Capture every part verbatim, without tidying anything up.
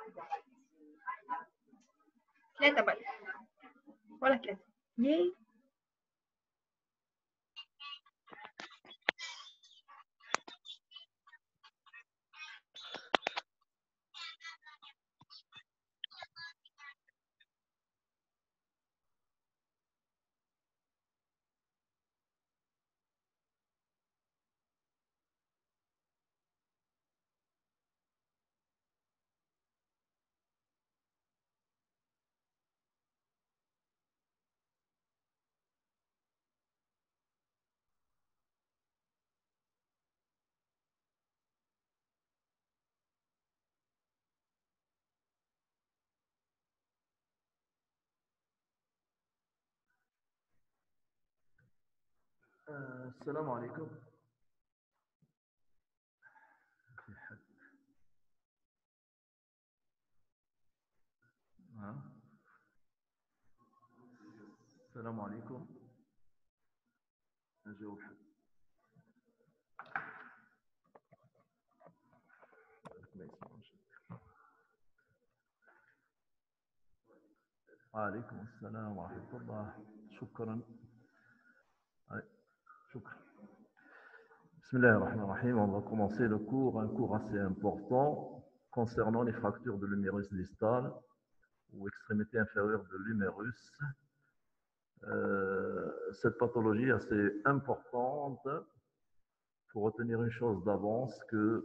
ثلاثة بس ولا ثلاثة. ياي. آه، السلام عليكم. آه. السلام عليكم. أجاوب حد. وعليكم السلام ورحمة الله. شكرا. شكرا. Bismillah ar-Rahman ar-Rahim. On va commencer le cours, un cours assez important concernant les fractures de l'humérus distal ou extrémité inférieure de l'humérus. Euh, cette pathologie est assez importante. Il faut retenir une chose d'avance, que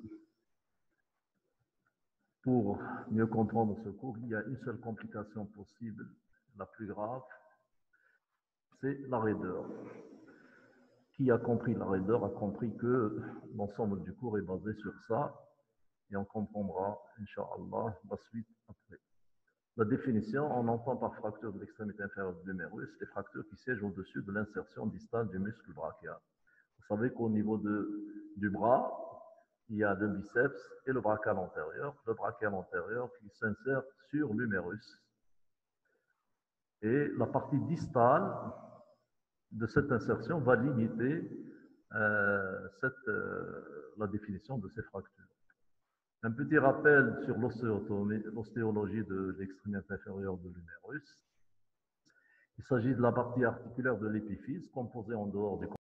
pour mieux comprendre ce cours, il y a une seule complication possible, la plus grave, c'est la raideur. Qui a compris la raideur a compris que l'ensemble du cours est basé sur ça, et on comprendra, Inch'Allah, la suite après. La définition, on entend par fracture de l'extrémité inférieure de l'humérus les fractures qui siègent au-dessus de l'insertion distale du muscle brachial. Vous savez qu'au niveau de, du bras, il y a le biceps et le brachial antérieur. Le brachial antérieur qui s'insère sur l'humérus. Et la partie distale de cette insertion va limiter euh, cette, euh, la définition de ces fractures. Un petit rappel sur l'ostéologie de l'extrémité inférieure de l'humérus. Il s'agit de la partie articulaire de l'épiphyse composée en dehors du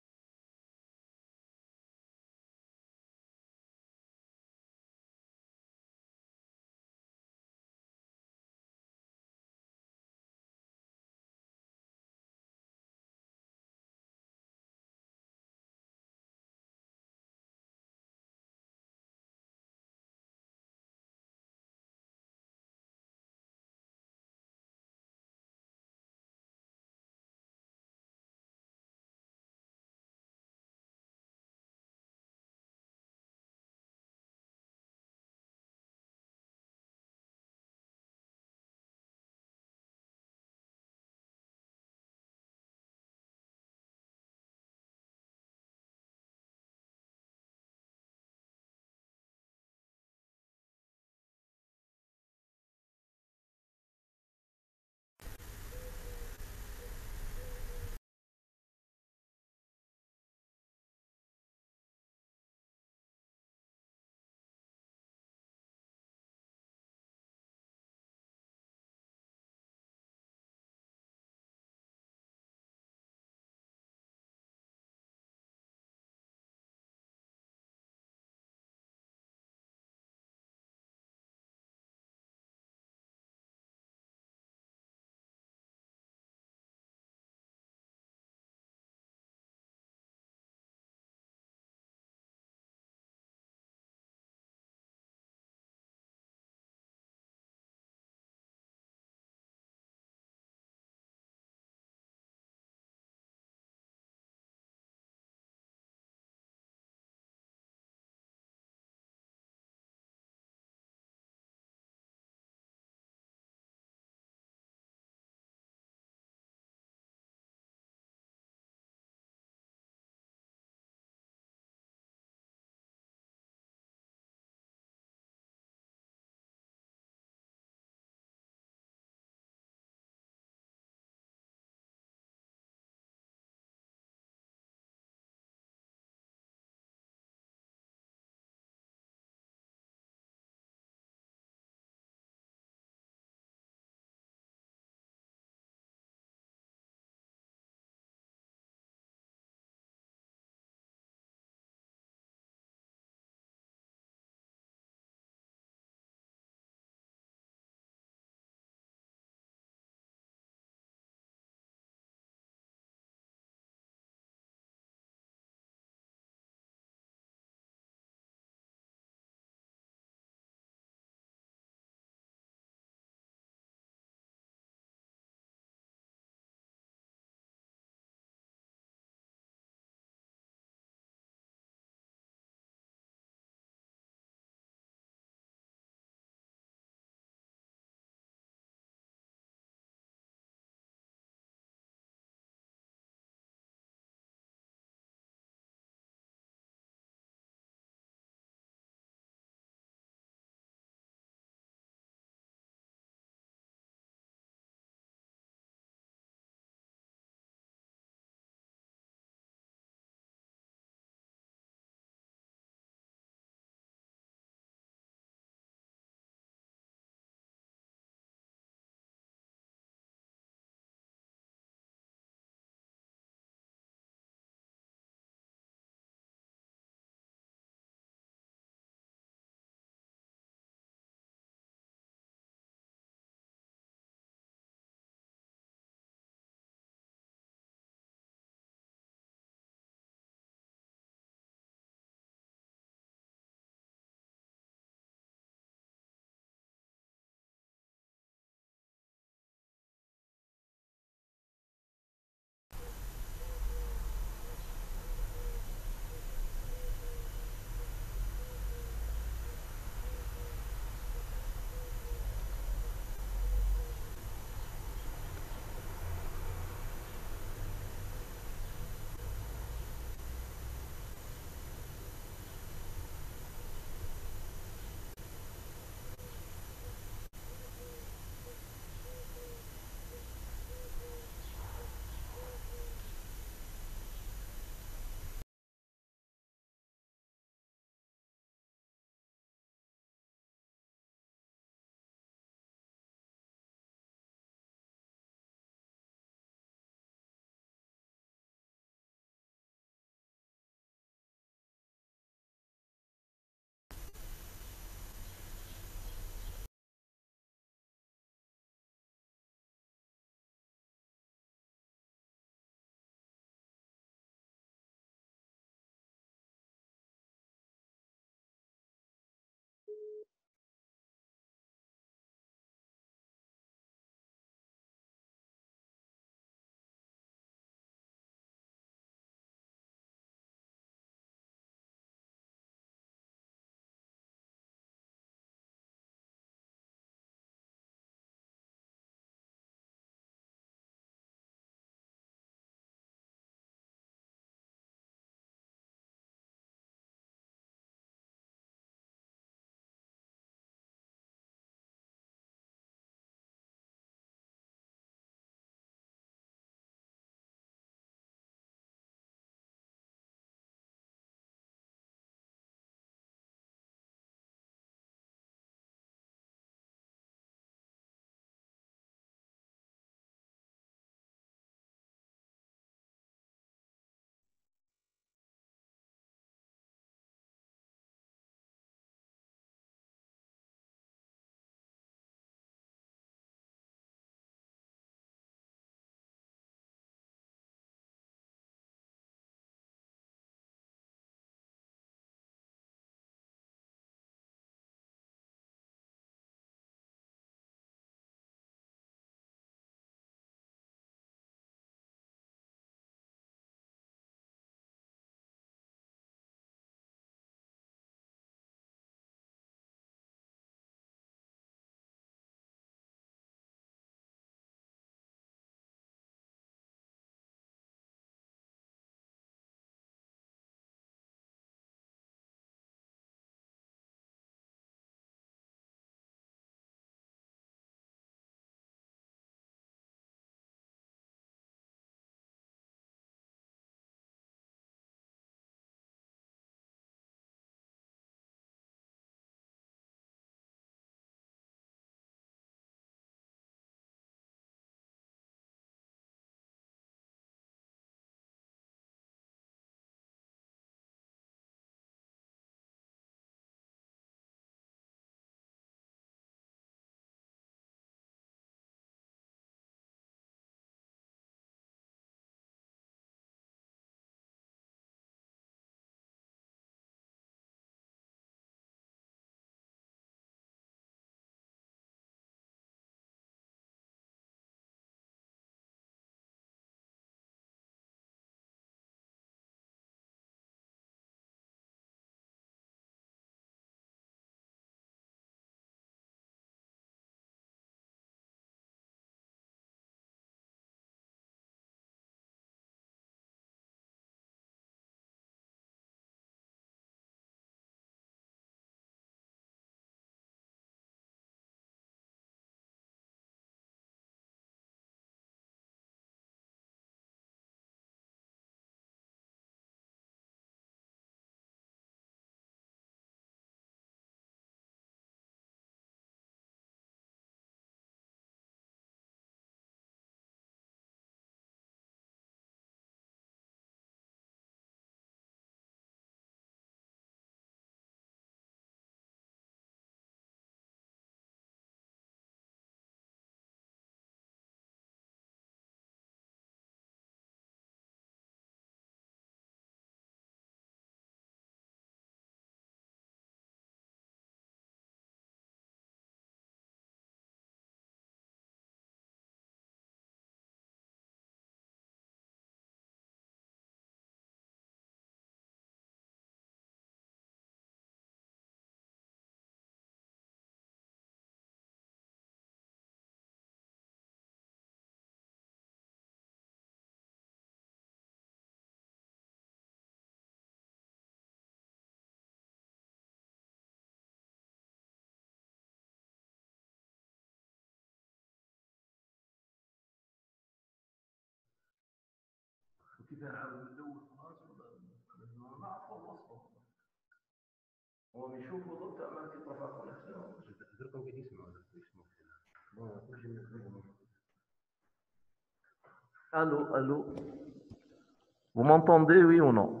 Allô, allô. Vous m'entendez, oui ou non?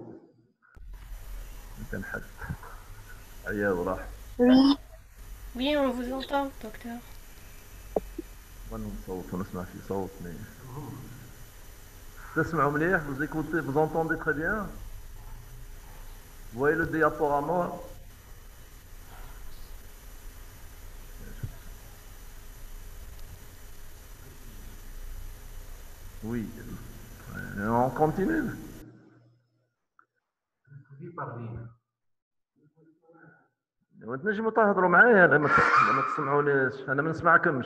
Oui. Oui, on vous entend, docteur. Vous écoutez, vous entendez très bien? Vous voyez le diaporama? Oui. On continue. وتنجموا تهضروا معايا لا ما تسمعونيش انا ما نسمعكمش.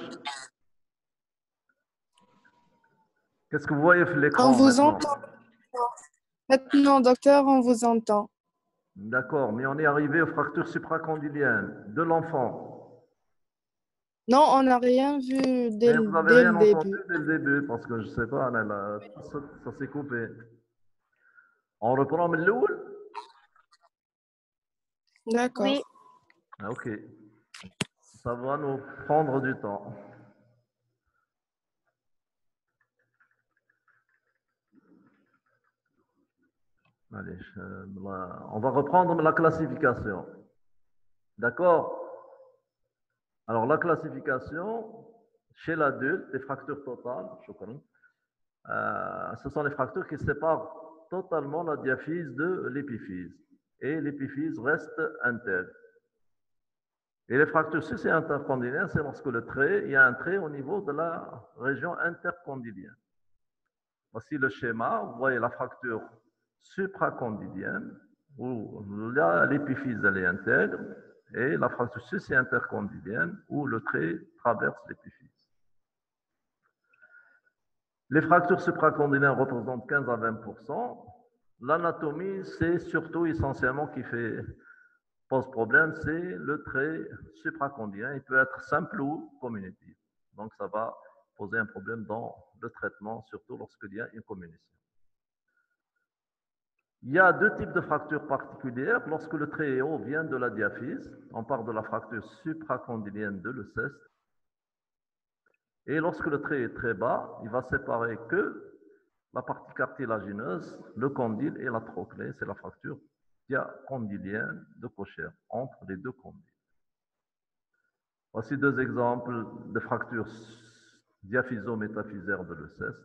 Qu'est-ce que vous voyez sur l'écran? On vous entend. Maintenant, docteur, on vous entend. D'accord, mais on est arrivé aux fractures supracondyliennes de l'enfant. Non, on n'a rien vu dès, vous n'avez dès rien le entendu début. dès le début, parce que je ne sais pas, là, là, ça, ça s'est coupé. On reprend le l'oul? D'accord. Oui. Ok. Ça va nous prendre du temps. Allez, je, on va reprendre la classification. D'accord? Alors, la classification, chez l'adulte, les fractures totales, euh, ce sont les fractures qui séparent totalement la diaphyse de l'épiphyse. Et l'épiphyse reste intègre. Et les fractures sus- et intercondyliennes, c'est lorsque le trait, il y a un trait au niveau de la région intercondylienne. Voici le schéma. Vous voyez la fracture supracondylienne, où l'épiphyse elle est intègre, et la fracture sus- et intercondylienne, où le trait traverse l'épiphyse. Les fractures supracondyliennes représentent quinze à vingt pour cent. L'anatomie, c'est surtout essentiellement qui fait pose problème, c'est le trait supracondylien. Il peut être simple ou communicatif. Donc, ça va poser un problème dans le traitement, surtout lorsqu'il y a une communication. Il y a deux types de fractures particulières. Lorsque le trait haut vient de la diaphyse, on parle de la fracture supracondylienne de l'euceste. Et lorsque le trait est très bas, il va séparer que la partie cartilagineuse, le condyle et la trochlée. C'est la fracture diacondylienne de Kocher, entre les deux condyles. Voici deux exemples de fractures diaphyso-métaphysaires de l'euceste.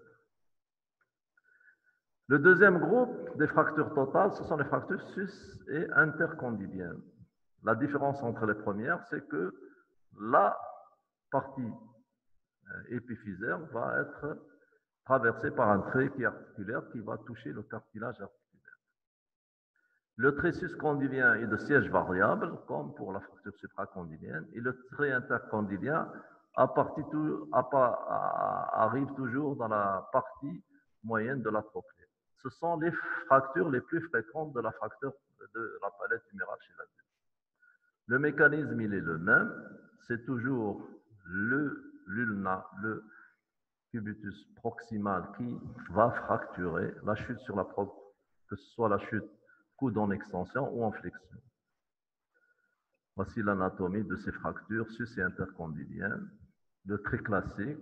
Le deuxième groupe des fractures totales, ce sont les fractures sus- et intercondyliennes. La différence entre les premières, c'est que la partie épiphysaire va être traversée par un trait qui est articulaire qui va toucher le cartilage articulaire. Le trait suscondylien est de siège variable, comme pour la fracture supracondylienne, et le trait intercondylien à partie tout, à, à, arrive toujours dans la partie moyenne de la trochlée. Ce sont les fractures les plus fréquentes de la fracture de la palette humérale chez l'adulte. Le mécanisme, il est le même, c'est toujours le l'ulna, le cubitus proximal qui va fracturer la chute sur la prox, que ce soit la chute coude en extension ou en flexion. Voici l'anatomie de ces fractures sus- et intercondyliennes, le trait classique.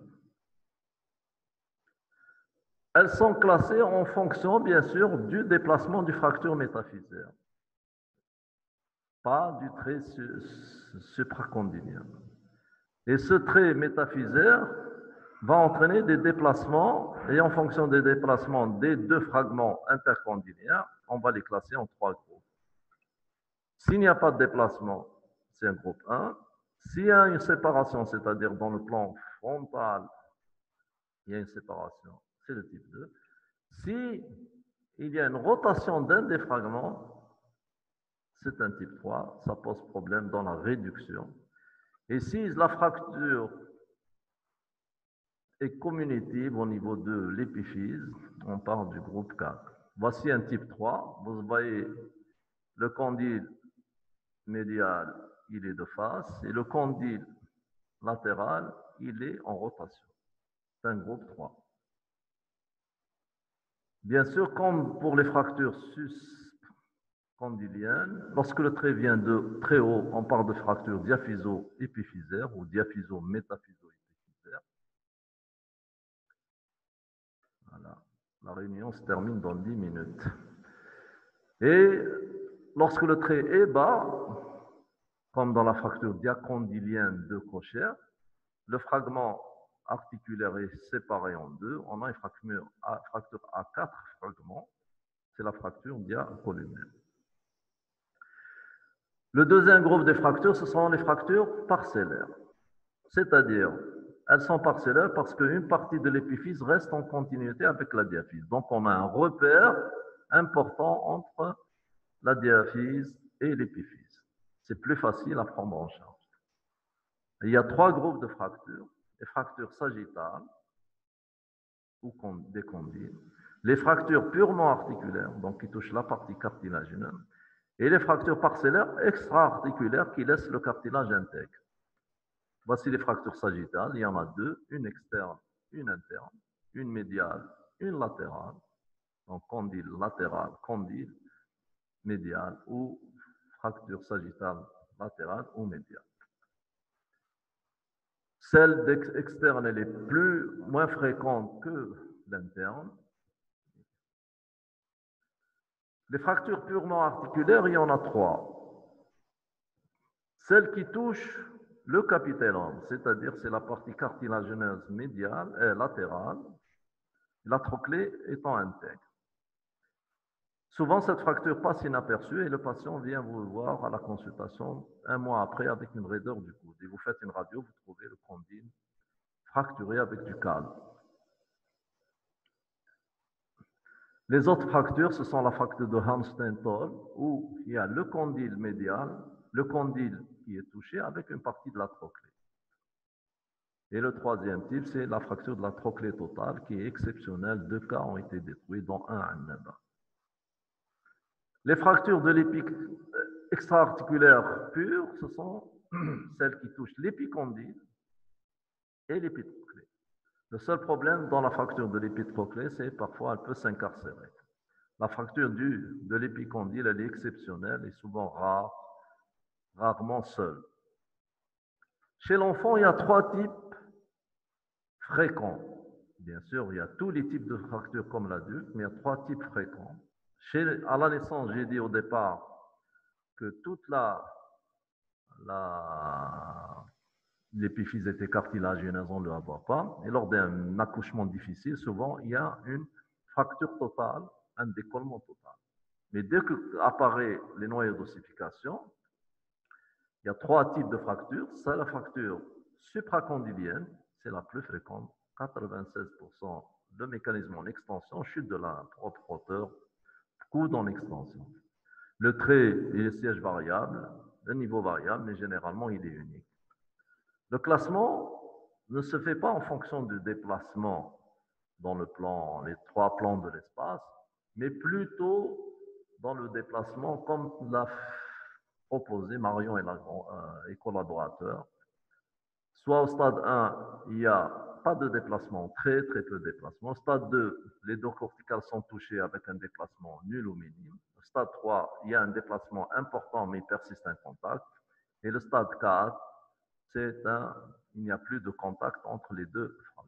Elles sont classées en fonction, bien sûr, du déplacement du fracture métaphysaire, pas du trait supracondylien. Et ce trait métaphysaire va entraîner des déplacements, et en fonction des déplacements des deux fragments intercondyliens, on va les classer en trois groupes. S'il n'y a pas de déplacement, c'est un groupe un. S'il y a une séparation, c'est-à-dire dans le plan frontal, il y a une séparation, c'est le type deux. Si il y a une rotation d'un des fragments, c'est un type trois, ça pose problème dans la réduction. Et si la fracture est communicative au niveau de l'épiphyse, on parle du groupe quatre. Voici un type trois, vous voyez le condyle médial, il est de face, et le condyle latéral, il est en rotation. C'est un groupe trois. Bien sûr, comme pour les fractures suscondyliennes, lorsque le trait vient de très haut, on parle de fracture diaphyso-épiphysaire ou diaphyso-métaphyso-épiphysaire. Voilà. La réunion se termine dans dix minutes. Et lorsque le trait est bas, comme dans la fracture diacondylienne de Kocher, le fragment articulaire est séparé en deux. On a une fracture à, fracture à quatre fragments. C'est la fracture diacolumnaire. Le deuxième groupe de fractures, ce sont les fractures parcellaires. C'est-à-dire, elles sont parcellaires parce qu'une partie de l'épiphyse reste en continuité avec la diaphyse. Donc, on a un repère important entre la diaphyse et l'épiphyse. C'est plus facile à prendre en charge. Il y a trois groupes de fractures. Les fractures sagittales ou des condyles, les fractures purement articulaires, donc qui touchent la partie cartilagineuse, et les fractures parcellaires extra-articulaires qui laissent le cartilage intègre. Voici les fractures sagittales. Il y en a deux, une externe, une interne, une médiale, une latérale, donc condyle latéral, condyle médial ou fracture sagittale latérale ou médiale. Celle externe, elle est plus, moins fréquente que l'interne. Les fractures purement articulaires, il y en a trois. Celle qui touche le capitellum, c'est-à-dire c'est la partie cartilagineuse médiale et latérale, la trochlée étant intègre. Souvent, cette fracture passe inaperçue et le patient vient vous voir à la consultation un mois après avec une raideur du coude. Et vous faites une radio, vous trouvez le condyle fracturé avec du calme. Les autres fractures, ce sont la fracture de Hammerstein-Toll, où il y a le condyle médial, le condyle qui est touché avec une partie de la trochlée. Et le troisième type, c'est la fracture de la trochlée totale, qui est exceptionnelle. Deux cas ont été détruits, dont un à Neba. Les fractures de l'épique extra-articulaire pure, ce sont celles qui touchent l'épicondyle et l'épitrochlée. Le seul problème dans la fracture de l'épitrochlée, c'est parfois elle peut s'incarcérer. La fracture du, de l'épicondyle, elle est exceptionnelle et souvent rare, rarement seule. Chez l'enfant, il y a trois types fréquents. Bien sûr, il y a tous les types de fractures comme l'adulte, mais il y a trois types fréquents. Chez, à la naissance, j'ai dit au départ que toute la, la l'épiphyse était cartilagineuse, on ne le voit pas. Et lors d'un accouchement difficile, souvent, il y a une fracture totale, un décollement total. Mais dès qu'apparaît les noyaux d'ossification, il y a trois types de fractures. C'est la fracture supracondylienne, c'est la plus fréquente, quatre-vingt-seize pour cent de mécanisme en extension, chute de la propre hauteur, coude en extension. Le trait est le siège variable, le niveau variable, mais généralement, il est unique. Le classement ne se fait pas en fonction du déplacement dans le plan, les trois plans de l'espace, mais plutôt dans le déplacement comme l'a proposé Marion et, la, euh, et collaborateurs. Soit au stade un, il n'y a pas de déplacement, très très peu de déplacement. Au stade deux, les dos corticales sont touchés avec un déplacement nul ou minime. Au stade trois, il y a un déplacement important mais il persiste un contact. Et le stade quatre, c'est un, il n'y a plus de contact entre les deux fragments.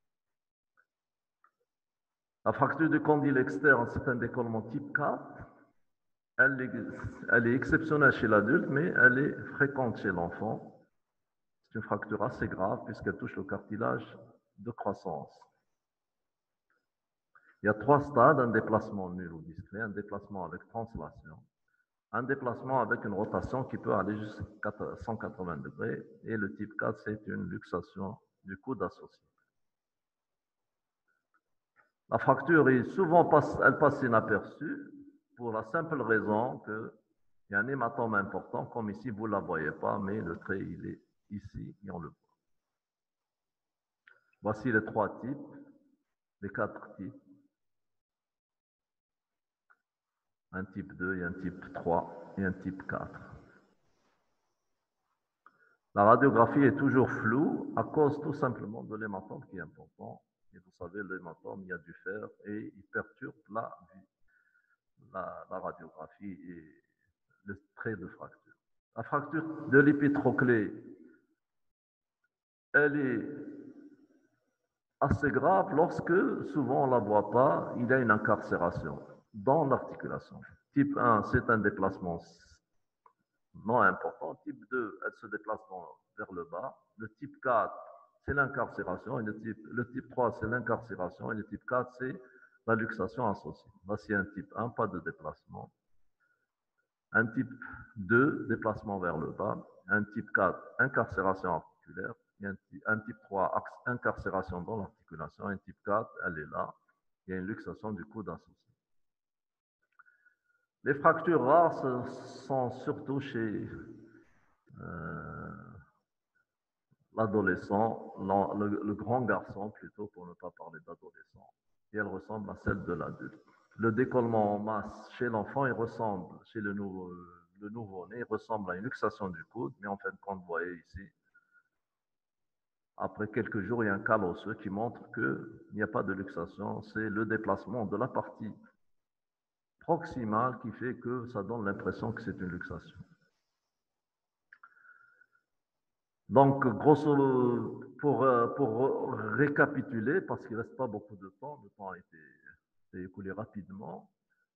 La fracture du condyle externe, c'est un décollement type quatre. Elle est, elle est exceptionnelle chez l'adulte, mais elle est fréquente chez l'enfant. C'est une fracture assez grave puisqu'elle touche le cartilage de croissance. Il y a trois stades, un déplacement nul ou discret, un déplacement avec translation, un déplacement avec une rotation qui peut aller jusqu'à cent quatre-vingts degrés, et le type quatre, c'est une luxation du coude associé. La fracture est souvent passe, elle passe inaperçue pour la simple raison qu'il y a un hématome important, comme ici, vous ne la voyez pas, mais le trait, il est ici et on le voit. Voici les trois types, les quatre types. Un type deux, et un type trois et un type quatre. La radiographie est toujours floue à cause tout simplement de l'hématome qui est important. Et vous savez, l'hématome, il y a du fer et il perturbe radiographie et le trait de fracture. La fracture de l'épitroclée, elle est assez grave lorsque, souvent on ne la voit pas, il y a une incarcération dans l'articulation. Type un, c'est un déplacement non important. Type deux, elle se déplace vers le bas. Le type quatre, c'est l'incarcération. Et le type, le type trois, c'est l'incarcération. Et le type quatre, c'est la luxation associée. Voici un type un, pas de déplacement. Un type deux, déplacement vers le bas. Un type quatre, incarcération articulaire. Et un, un type trois, incarcération dans l'articulation. Un type quatre, elle est là. Il y a une luxation du coude associé. Les fractures rares sont surtout chez euh, l'adolescent, le, le grand garçon plutôt, pour ne pas parler d'adolescent. Et elle ressemble à celle de l'adulte. Le décollement en masse chez l'enfant, il ressemble, chez le, nouveau, le nouveau-né, il ressemble à une luxation du coude, mais en fin de compte, vous voyez ici, après quelques jours, il y a un cal osseux qui montre qu'il n'y a pas de luxation, c'est le déplacement de la partie proximale qui fait que ça donne l'impression que c'est une luxation. Donc, grosso pour, pour récapituler, parce qu'il ne reste pas beaucoup de temps, le temps a été, été écoulé rapidement,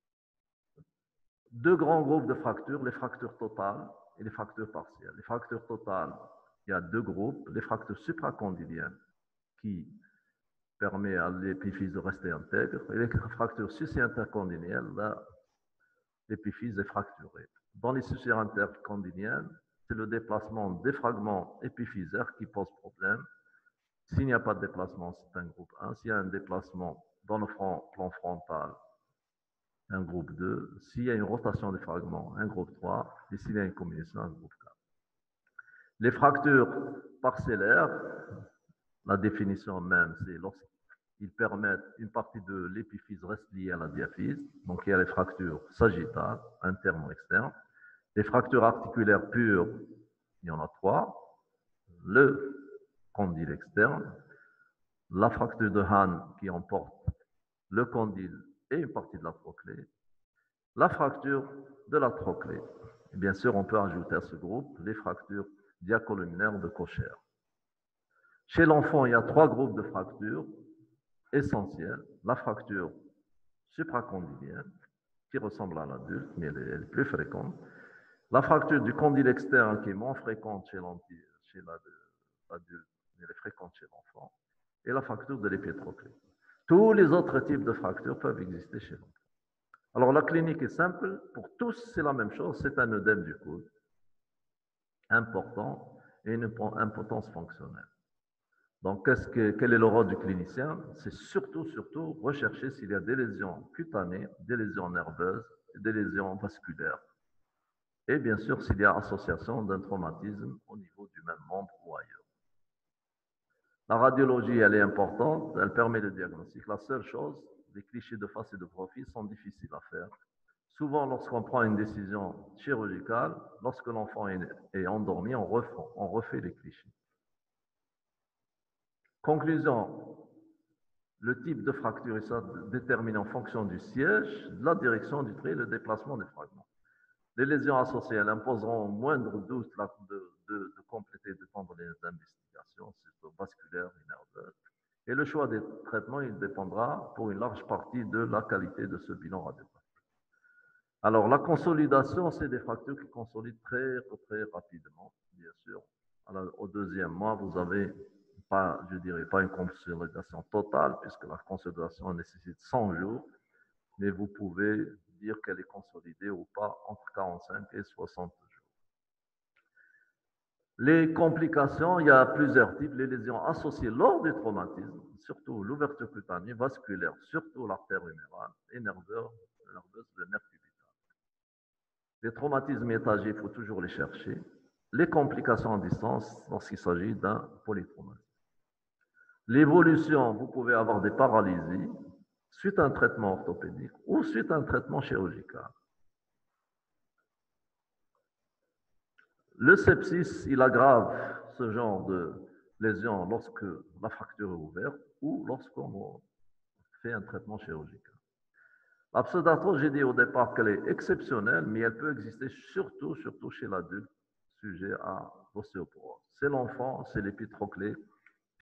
deux grands groupes de fractures, les fractures totales et les fractures partielles. Les fractures totales, il y a deux groupes, les fractures supracondyliennes qui permet à l'épiphyse de rester intègre, et les fractures suci-intercondyliennes, là, l'épiphyse est fracturée. Dans les suci-intercondyliennes, c'est le déplacement des fragments épiphysaires qui pose problème. S'il n'y a pas de déplacement, c'est un groupe un. S'il y a un déplacement dans le front, plan frontal, un groupe deux. S'il y a une rotation des fragments, un groupe trois. Et s'il y a une combinaison, un groupe quatre. Les fractures parcellaires, la définition même, c'est lorsqu'ils permettent une partie de l'épiphyse reste liée à la diaphyse. Donc il y a les fractures sagittales, internes ou externes. Les fractures articulaires pures, il y en a trois. Le condyle externe, la fracture de Hahn qui emporte le condyle et une partie de la trochlée, la fracture de la trochlée. Et bien sûr, on peut ajouter à ce groupe les fractures diacolumnaires de Kocher. Chez l'enfant, il y a trois groupes de fractures essentielles. La fracture supracondylienne, qui ressemble à l'adulte, mais elle est, elle est plus fréquente. La fracture du condyle externe, qui est moins fréquente chez l'adulte, mais elle est fréquente chez l'enfant. Et la fracture de l'épitroclée. Tous les autres types de fractures peuvent exister chez l'enfant. Alors, la clinique est simple. Pour tous, c'est la même chose. C'est un œdème du coude important et une impotence fonctionnelle. Donc, qu'est-ce que, quel est le rôle du clinicien? C'est surtout, surtout rechercher s'il y a des lésions cutanées, des lésions nerveuses, des lésions vasculaires. Et bien sûr, s'il y a association d'un traumatisme au niveau du même membre ou ailleurs. La radiologie, elle est importante, elle permet le diagnostic. La seule chose, les clichés de face et de profil sont difficiles à faire. Souvent, lorsqu'on prend une décision chirurgicale, lorsque l'enfant est, est endormi, on refait, on refait les clichés. Conclusion, le type de fracture est déterminé en fonction du siège, de la direction du trait et le déplacement des fragments. Les lésions associées, elles imposeront au moindre doute de, de, de compléter, de tendre les investigations, surtout vasculaires et nerveuses. Et le choix des traitements, il dépendra pour une large partie de la qualité de ce bilan radiographique. Alors, la consolidation, c'est des fractures qui consolident très, très rapidement, bien sûr. Alors, au deuxième mois, vous avez pas, je dirais, pas une consolidation totale, puisque la consolidation nécessite cent jours, mais vous pouvez dire qu'elle est consolidée ou pas entre quarante-cinq et soixante jours. Les complications, il y a plusieurs types. Les lésions associées lors du traumatisme, surtout l'ouverture cutanée, vasculaire, surtout l'artère humérale, et nerveuse, le nerf cubital. Les traumatismes étagés, il faut toujours les chercher. Les complications à distance lorsqu'il s'agit d'un polytraumatisme. L'évolution, vous pouvez avoir des paralysies suite à un traitement orthopédique ou suite à un traitement chirurgical. Le sepsis, il aggrave ce genre de lésion lorsque la fracture est ouverte ou lorsqu'on fait un traitement chirurgical. La pseudarthrose, j'ai dit au départ qu'elle est exceptionnelle, mais elle peut exister surtout, surtout chez l'adulte sujet à l'ostéoporose. C'est l'enfant, c'est l'épitroclé.